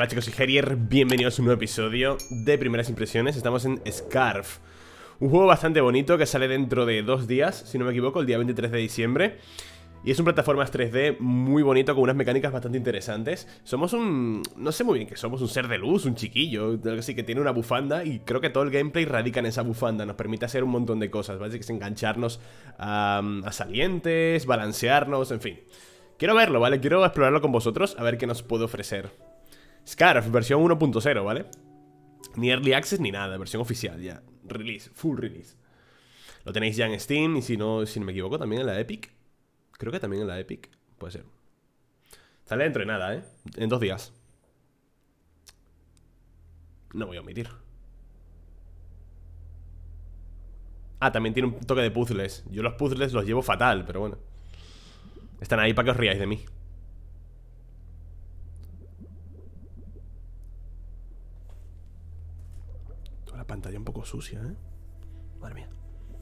Hola chicos, soy Herier, bienvenidos a un nuevo episodio de Primeras Impresiones. Estamos en Scarf, un juego bastante bonito que sale dentro de 2 días, si no me equivoco, el día 23 de diciembre. Y es un plataformas 3D muy bonito con unas mecánicas bastante interesantes. Somos un... no sé muy bien qué somos, un ser de luz, un chiquillo, sí, que tiene una bufanda. Y creo que todo el gameplay radica en esa bufanda. Nos permite hacer un montón de cosas, ¿vale? Que es engancharnos a salientes, balancearnos, en fin. Quiero verlo, ¿vale? Quiero explorarlo con vosotros, a ver qué nos puede ofrecer. Scarf, versión 1.0, ¿vale? Ni Early Access ni nada, versión oficial ya. Release, full release. Lo tenéis ya en Steam y si no me equivoco también en la Epic. Creo que también en la Epic, puede ser. Sale dentro de nada, ¿eh? En 2 días. No voy a omitir. Ah, también tiene un toque de puzzles. Yo los puzzles los llevo fatal, pero bueno. Están ahí para que os riáis de mí. Toda la pantalla un poco sucia, ¿eh? Madre mía.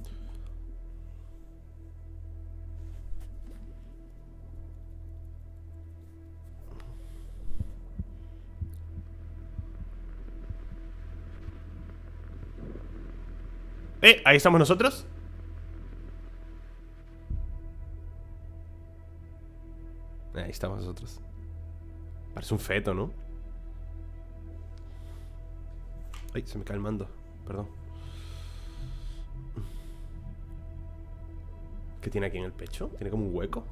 Ahí estamos nosotros. Ahí estamos nosotros. Parece un feto, ¿no? Ay, se me cae el mando. Perdón. ¿Qué tiene aquí en el pecho? ¿Tiene como un hueco?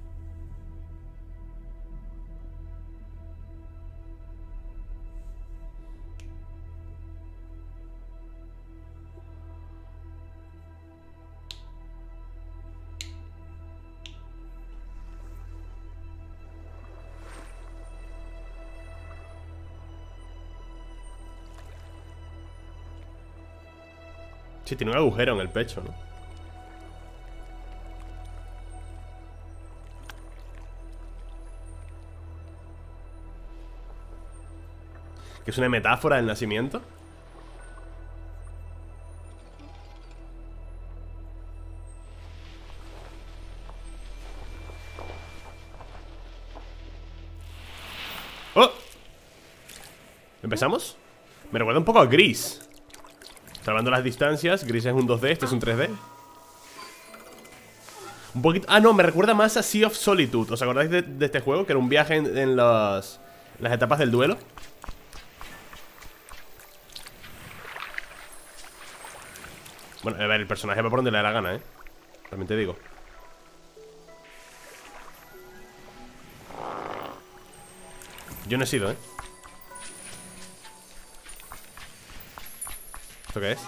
Sí, tiene un agujero en el pecho, ¿no? ¿Que es una metáfora del nacimiento? ¡Oh! ¿Empezamos? Me recuerda un poco a Gris. Salvando las distancias, Gris es un 2D, este es un 3D. Un poquito... Ah, no, me recuerda más a Sea of Solitude. ¿Os acordáis de este juego? Que era un viaje en las etapas del duelo. Bueno, a ver, el personaje va por donde le da la gana, ¿eh? También te digo. Yo no he sido, ¿eh? ¿Esto qué es?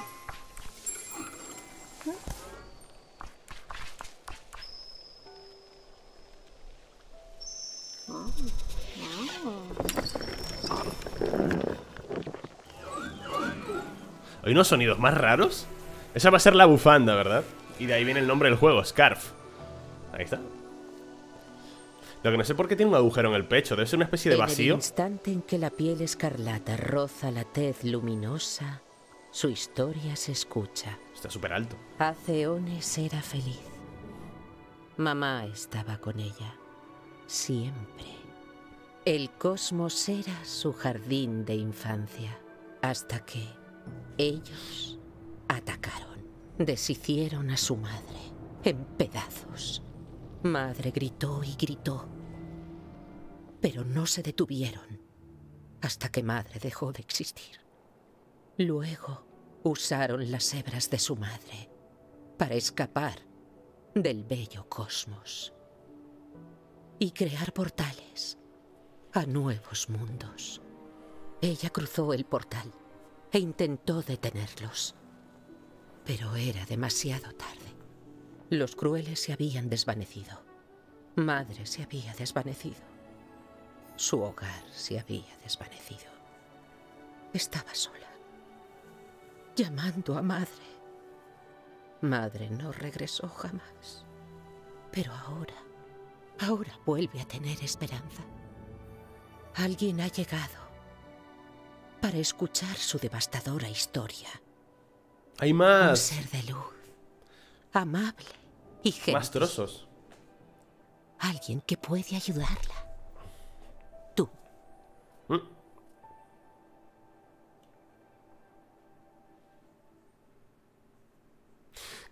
¿Hay unos sonidos más raros? Esa va a ser la bufanda, ¿verdad? Y de ahí viene el nombre del juego, Scarf. Ahí está. Lo que no sé por qué tiene un agujero en el pecho. Debe ser una especie de vacío. En el instante en que la piel escarlata roza la tez luminosa, su historia se escucha. Está súper alto. Hace eones era feliz. Mamá estaba con ella. Siempre. El cosmos era su jardín de infancia. Hasta que ellos atacaron. Deshicieron a su madre en pedazos. Madre gritó y gritó. Pero no se detuvieron hasta que madre dejó de existir. Luego usaron las hebras de su madre para escapar del bello cosmos y crear portales a nuevos mundos. Ella cruzó el portal e intentó detenerlos, pero era demasiado tarde. Los crueles se habían desvanecido. Madre se había desvanecido. Su hogar se había desvanecido. Estaba sola, llamando a madre. Madre no regresó jamás. Pero ahora vuelve a tener esperanza. Alguien ha llegado para escuchar su devastadora historia. Hay más. Un ser de luz, amable y gentil. Más trozos. Alguien que puede ayudarla. Tú.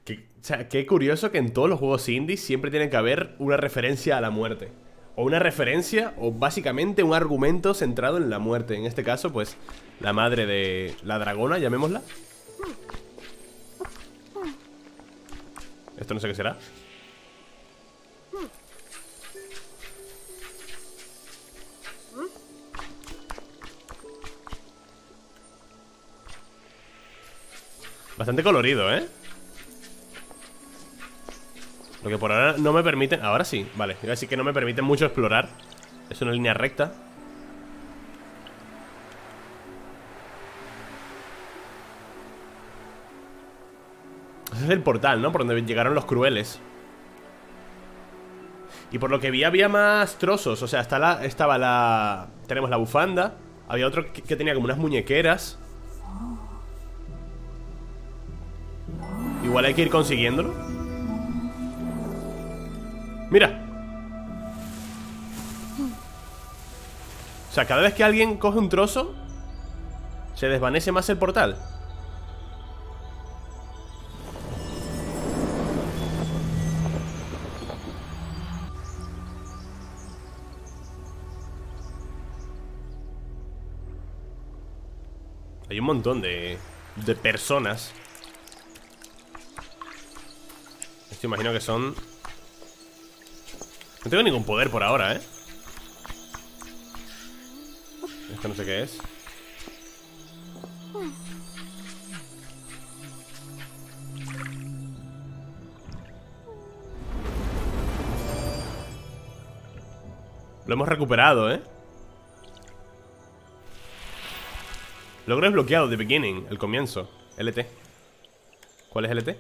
O sea, qué curioso que en todos los juegos indies siempre tiene que haber una referencia a la muerte. O una referencia, o básicamente un argumento centrado en la muerte. En este caso, pues, la madre de la dragona, llamémosla. Esto no sé qué será. Bastante colorido, ¿eh? Lo que por ahora no me permiten... Ahora sí, vale. Iba a decir que no me permiten mucho explorar. Es una línea recta. Ese es el portal, ¿no? Por donde llegaron los crueles. Y por lo que vi había más trozos. O sea, estaba la... Tenemos la bufanda. Había otro que tenía como unas muñequeras. Igual hay que ir consiguiéndolo. Mira. O sea, cada vez que alguien coge un trozo, se desvanece más el portal. Hay un montón de personas. Esto imagino que son... No tengo ningún poder por ahora, ¿eh? Esto no sé qué es. Lo hemos recuperado, ¿eh? Logro desbloqueado, the beginning, el comienzo. LT. ¿Cuál es LT?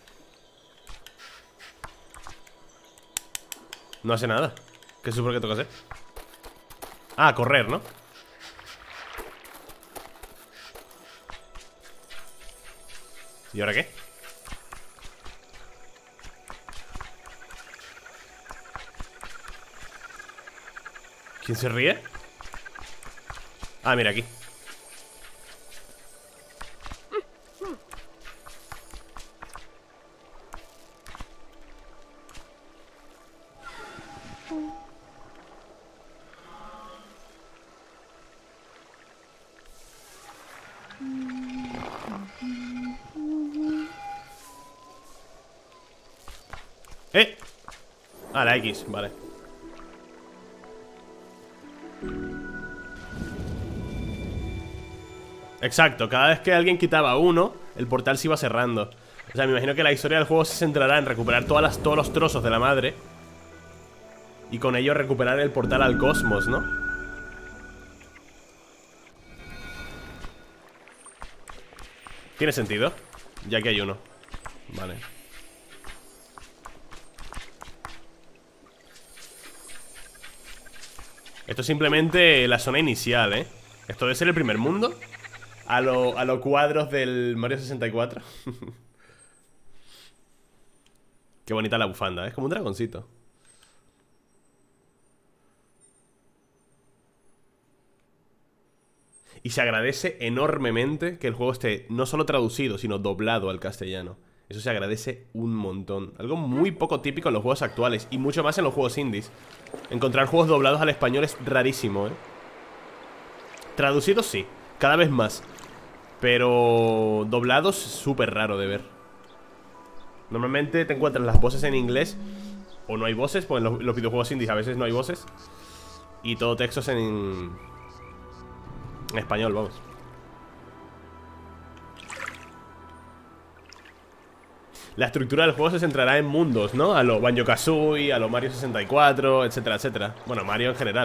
No hace nada. ¿Qué se supone que tengo que hacer? Ah, correr, ¿no? ¿Y ahora qué? ¿Quién se ríe? Ah, mira aquí. Ah, la X, vale. Exacto, cada vez que alguien quitaba uno, el portal se iba cerrando. O sea, me imagino que la historia del juego se centrará en recuperar todos los trozos de la madre y con ello recuperar el portal al cosmos, ¿no? Tiene sentido, ya que hay uno. Vale. Esto es simplemente la zona inicial, ¿eh? Esto debe ser el primer mundo. A lo cuadros del Mario 64. Qué bonita la bufanda, ¿eh? Es como un dragoncito. Y se agradece enormemente que el juego esté no solo traducido, sino doblado al castellano. Eso se agradece un montón. Algo muy poco típico en los juegos actuales y mucho más en los juegos indies. Encontrar juegos doblados al español es rarísimo, ¿eh? Traducidos sí, cada vez más. Pero doblados es súper raro de ver. Normalmente te encuentras las voces en inglés o no hay voces, pues en los videojuegos indies a veces no hay voces. Y todo texto es en español, vamos. La estructura del juego se centrará en mundos, ¿no? A lo Banjo-Kazooie, a lo Mario 64, etcétera, etcétera. Bueno, Mario en general.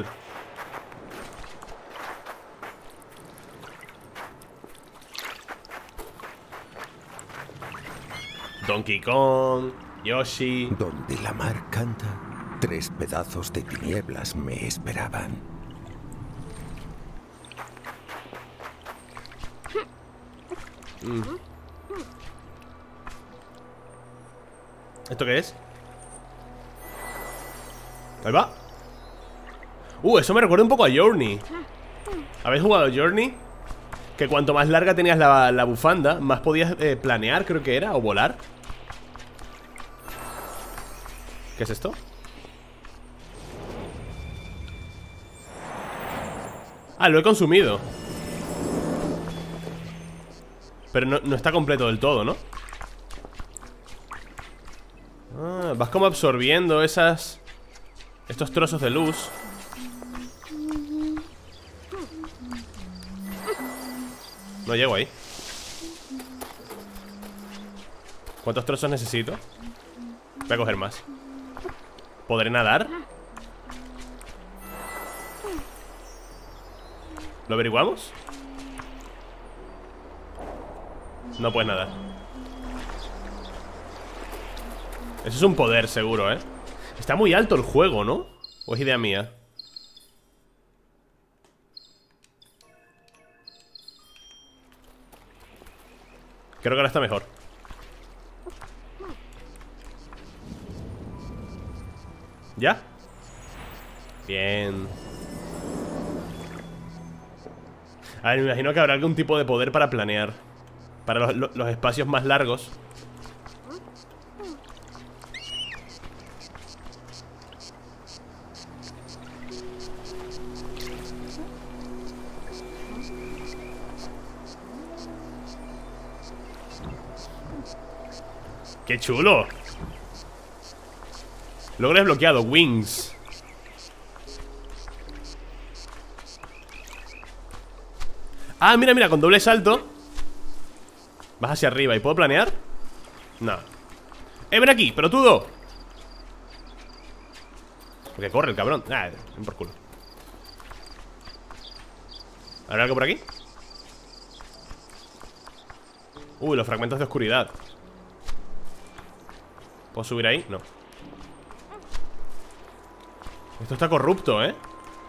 Donkey Kong, Yoshi. Donde la mar canta, 3 pedazos de tinieblas me esperaban. ¿Esto qué es? Ahí va. Eso me recuerda un poco a Journey. ¿Habéis jugado Journey? Que cuanto más larga tenías la bufanda, más podías planear, creo que era, o volar. ¿Qué es esto? Ah, lo he consumido. Pero no está completo del todo, ¿no? Ah, vas como absorbiendo estos trozos de luz. No llego ahí. ¿Cuántos trozos necesito? Voy a coger más. ¿Podré nadar? ¿Lo averiguamos? No puedes nadar. Eso es un poder seguro, ¿eh? Está muy alto el juego, ¿no? ¿O es idea mía? Creo que ahora está mejor. ¿Ya? Bien. A ver, me imagino que habrá algún tipo de poder para planear. Para los espacios más largos. ¡Qué chulo! Logro desbloqueado, Wings. Ah, mira, mira, con doble salto vas hacia arriba. ¿Y puedo planear? No. Ven aquí, pelotudo. Porque corre el cabrón. Ah, ven por culo. ¿Habrá algo por aquí? Uy, los fragmentos de oscuridad. ¿Puedo subir ahí? No. Esto está corrupto, ¿eh?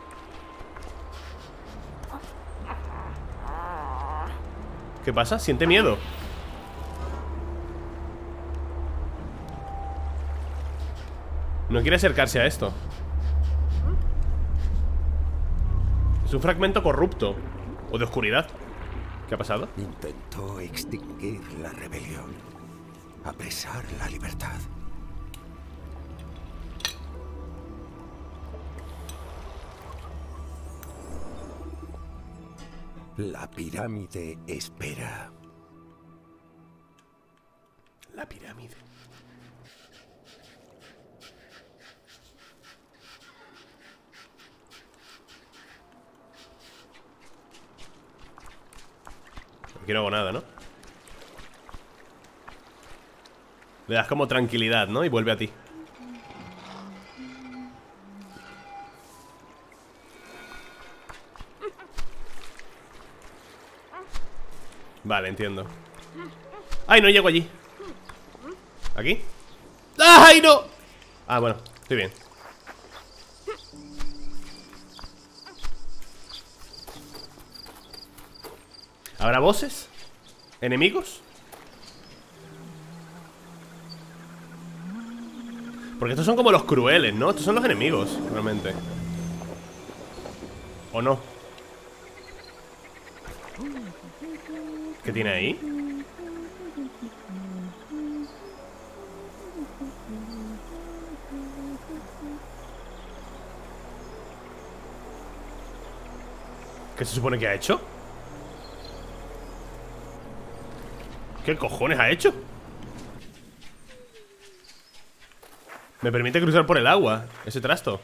¿Qué pasa? Siente miedo. No quiere acercarse a esto. Es un fragmento corrupto. O de oscuridad. ¿Qué ha pasado? Intentó extinguir la rebelión, apresar la libertad. La pirámide espera. La pirámide. Aquí no hago nada, ¿no? Le das como tranquilidad, ¿no? Y vuelve a ti. Vale, entiendo. ¡Ay, no llego allí! ¿Aquí? ¡Ay, no! Ah, bueno, estoy bien. ¿Habrá bosses? ¿Enemigos? Porque estos son como los crueles, ¿no? Estos son los enemigos, realmente. ¿O no? ¿Qué tiene ahí? ¿Qué se supone que ha hecho? ¿Qué cojones ha hecho? Me permite cruzar por el agua ese trasto.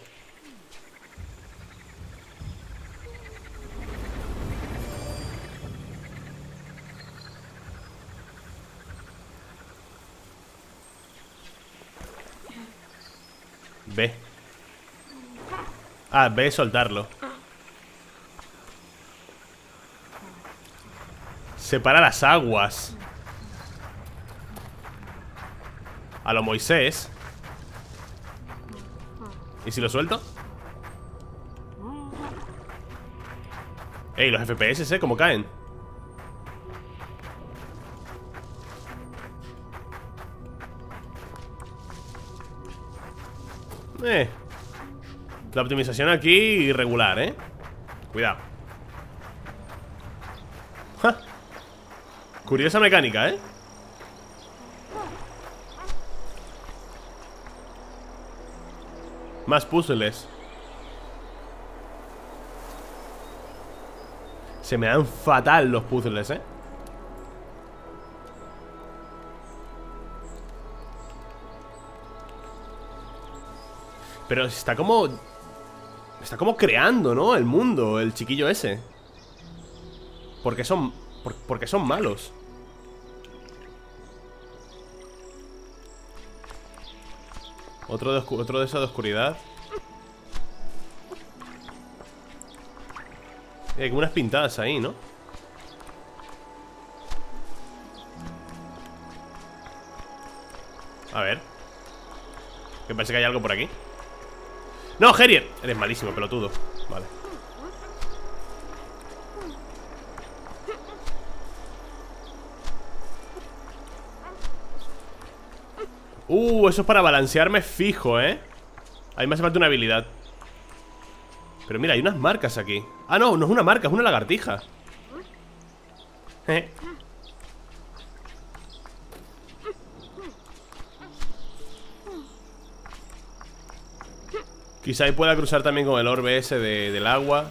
B. Ah, B es soltarlo. Separa las aguas. A lo Moisés. ¿Y si lo suelto? Ey, los FPS, ¿cómo caen? La optimización aquí irregular, Cuidado. ¡Ja! Curiosa mecánica, Más puzzles. Se me dan fatal los puzzles, ¿eh? Pero está como... Está como creando, ¿no? El mundo, el chiquillo ese. Porque son... Porque son malos. Otro de esa de oscuridad. Hay como unas pintadas ahí, ¿no? A ver. Me parece que hay algo por aquí. ¡No, Herier! Eres malísimo, pelotudo. Vale. Eso es para balancearme fijo, ¿eh? A mí me hace falta una habilidad. Pero mira, hay unas marcas aquí. Ah, no, no es una marca, es una lagartija. Quizá ahí pueda cruzar también con el orbe ese del agua.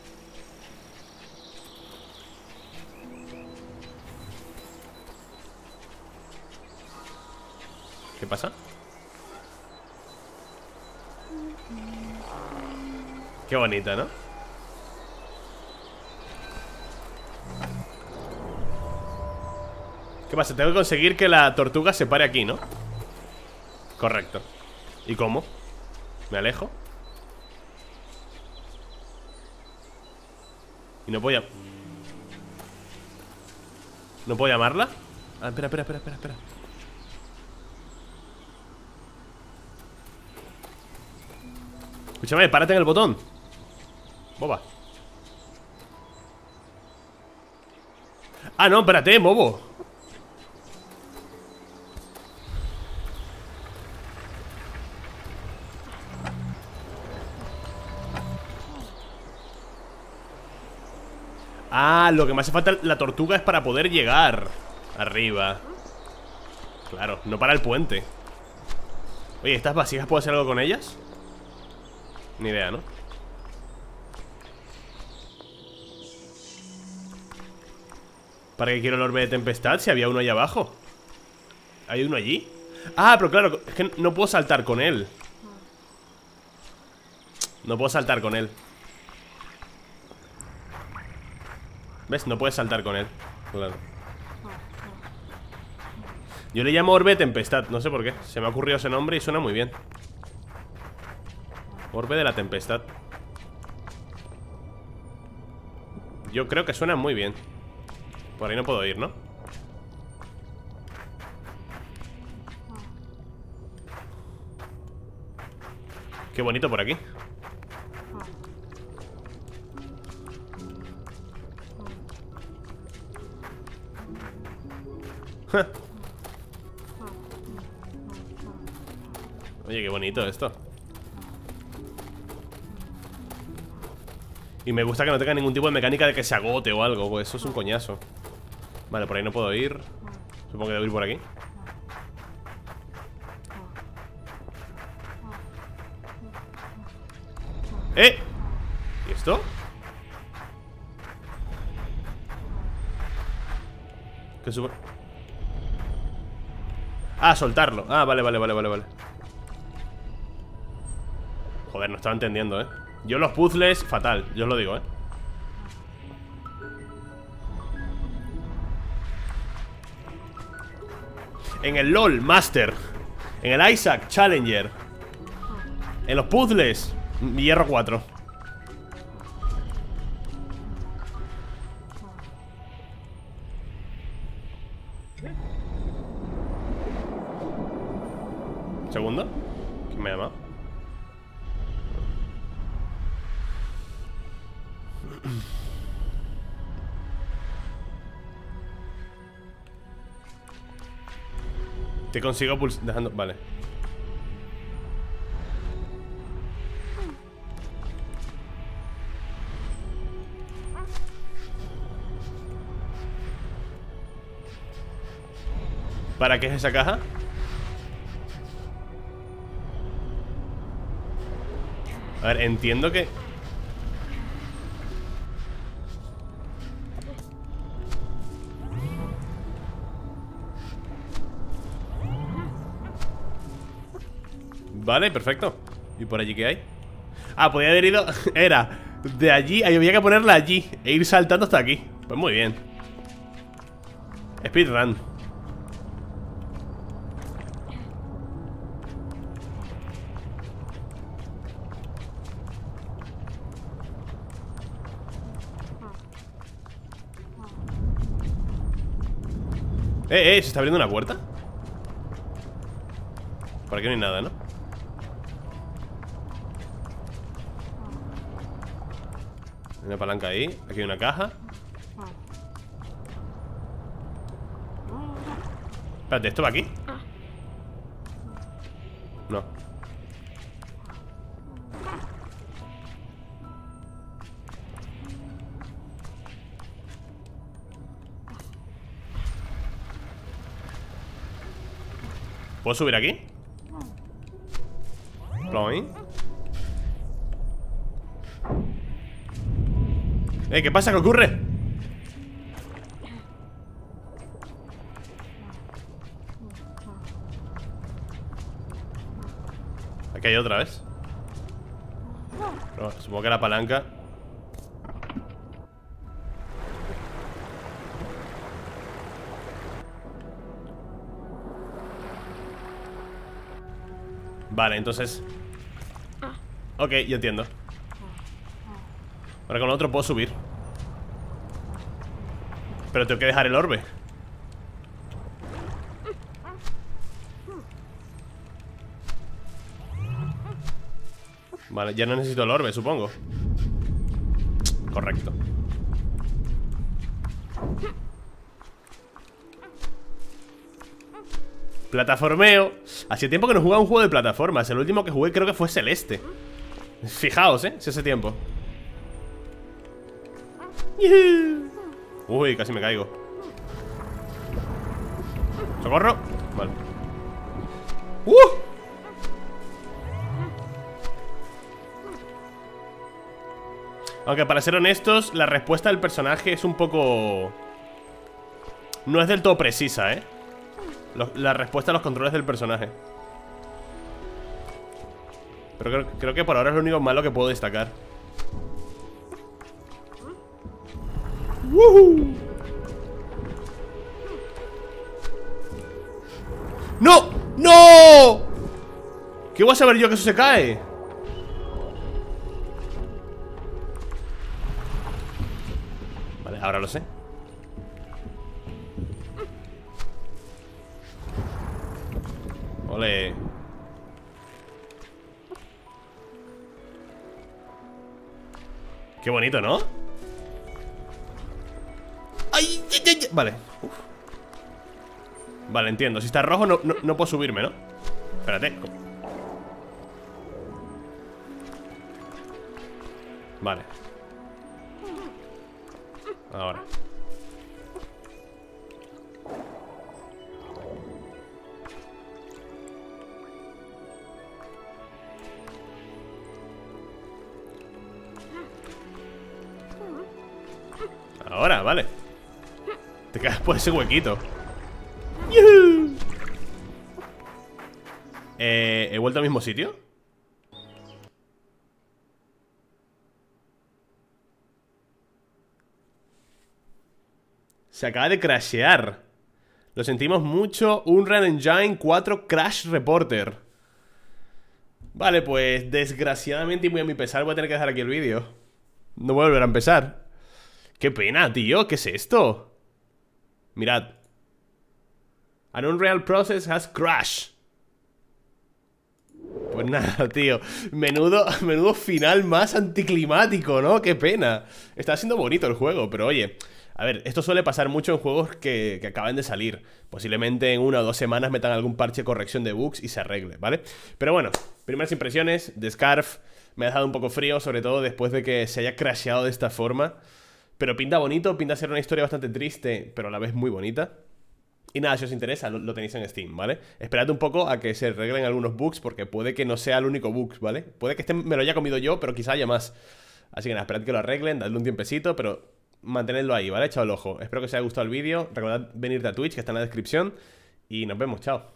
¿Qué pasa? Qué bonita, ¿no? ¿Qué pasa? Tengo que conseguir que la tortuga se pare aquí, ¿no? Correcto. ¿Y cómo? ¿Me alejo? Y no puedo... ¿No puedo llamarla? Ah, espera. Escúchame, párate en el botón. Boba. Ah, no, espérate, bobo. Ah, lo que me hace falta la tortuga es para poder llegar arriba. Claro, no para el puente. Oye, ¿estas vasijas puedo hacer algo con ellas? Ni idea, ¿no? ¿Para qué quiero el orbe de tempestad si había uno ahí abajo? ¿Hay uno allí? Ah, pero claro, es que no puedo saltar con él. No puedo saltar con él. ¿Ves? No puedes saltar con él. Claro. Yo le llamo orbe de tempestad, no sé por qué. Se me ha ocurrido ese nombre y suena muy bien. Orbe de la tempestad. Yo creo que suena muy bien. Por ahí no puedo ir, ¿no? Qué bonito por aquí. Oye, qué bonito esto. Y me gusta que no tenga ningún tipo de mecánica de que se agote o algo, pues eso es un coñazo. Vale, por ahí no puedo ir. Supongo que debo ir por aquí. ¿Y esto? ¿Qué sube? Ah, soltarlo. Ah, vale. Joder, no estaba entendiendo, ¿eh? Yo los puzzles, fatal, yo os lo digo, ¿eh? En el LOL, Master. En el Isaac, Challenger. En los puzzles, hierro 4. ¿Segundo? ¿Quién me ha llamado? Te consigo dejando... Vale. ¿Para qué es esa caja? A ver, entiendo que... Vale, perfecto. ¿Y por allí qué hay? Ah, podía haber ido... Era de allí, ahí había que ponerla allí e ir saltando hasta aquí. Pues muy bien. Speedrun. ¿se está abriendo una puerta? Por aquí no hay nada, ¿no? Hay una palanca ahí. Aquí hay una caja. Espérate, ¿esto va aquí? No. ¿Puedo subir aquí? Ploin. ¿Qué pasa? ¿Qué ocurre? Aquí hay otra vez. Pero supongo que la palanca. Vale, entonces. Ok, yo entiendo. Ahora con el otro puedo subir. Pero tengo que dejar el orbe. Vale, ya no necesito el orbe, supongo. Correcto. Plataformeo. Hacía tiempo que no jugaba un juego de plataformas. El último que jugué creo que fue Celeste. Fijaos, si hace tiempo. Uy, casi me caigo. ¡Socorro! Vale. Aunque para ser honestos, la respuesta del personaje es un poco... No es del todo precisa, la respuesta a los controles del personaje. Pero creo que por ahora es lo único malo que puedo destacar. ¡Woohoo! ¡No! ¡No! ¿Qué voy a saber yo que eso se cae? Vale, ahora lo sé. Ole. Qué bonito, ¿no? ¡Ay! Vale. Uf. Vale, entiendo. Si está rojo no puedo subirme, ¿no? Espérate. Vale. Ahora. Ahora, vale. Te quedas por ese huequito. ¡Yuhu! ¿He vuelto al mismo sitio? Se acaba de crashear. Lo sentimos mucho. Unreal Engine 4 Crash Reporter. Vale, pues desgraciadamente y muy a mi pesar voy a tener que dejar aquí el vídeo. No voy a volver a empezar. Qué pena, tío, ¿qué es esto? Mirad. An Unreal process has crashed. Pues nada, tío. Menudo final más anticlimático, ¿no? Qué pena. Está siendo bonito el juego, pero oye, a ver, esto suele pasar mucho en juegos que acaban de salir. Posiblemente en 1 o 2 semanas metan algún parche de corrección de bugs y se arregle, ¿vale? Pero bueno, primeras impresiones de Scarf. Me ha dejado un poco frío, sobre todo después de que se haya crasheado de esta forma. Pero pinta bonito, pinta ser una historia bastante triste, pero a la vez muy bonita. Y nada, si os interesa, lo tenéis en Steam, ¿vale? Esperad un poco a que se arreglen algunos bugs, porque puede que no sea el único bug, ¿vale? Puede que este me lo haya comido yo, pero quizá haya más. Así que nada, esperad que lo arreglen, dadle un tiempecito, pero mantenedlo ahí, ¿vale? Echad el ojo. Espero que os haya gustado el vídeo. Recordad venirte a Twitch, que está en la descripción. Y nos vemos, chao.